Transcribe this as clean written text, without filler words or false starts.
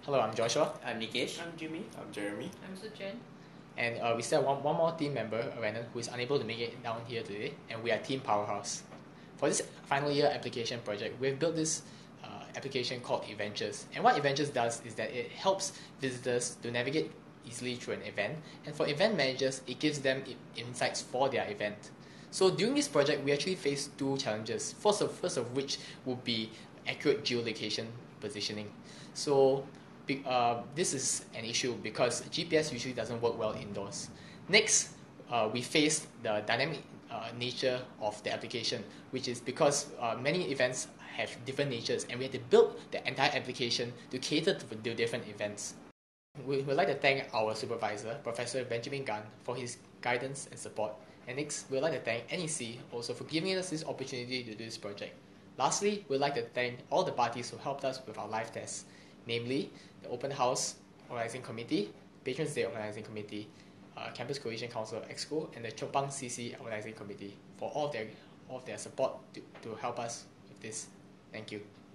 Hello, I'm Joshua, I'm Nikesh. I'm Jimmy. I'm Jeremy. I'm Suchen. and we still have one more team member, Renan, who is unable to make it down here today, and we are Team Powerhouse. For this final year application project, we've built this application called Eventures. And what Eventures does is that it helps visitors to navigate easily through an event, and for event managers, it gives them insights for their event. So during this project, we actually face two challenges. First of which would be accurate geolocation positioning. So this is an issue because GPS usually doesn't work well indoors. Next, we faced the dynamic nature of the application, which is because many events have different natures, and we had to build the entire application to cater to the different events. We would like to thank our supervisor, Professor Benjamin Gunn, for his guidance and support. And next, we would like to thank NEC also for giving us this opportunity to do this project. Lastly, we would like to thank all the parties who helped us with our live tests, namely the Open House Organizing Committee, Patrons Day Organizing Committee, Campus Cohesion Council EXCO, and the Chopang CC Organizing Committee for all of their support to help us with this. Thank you.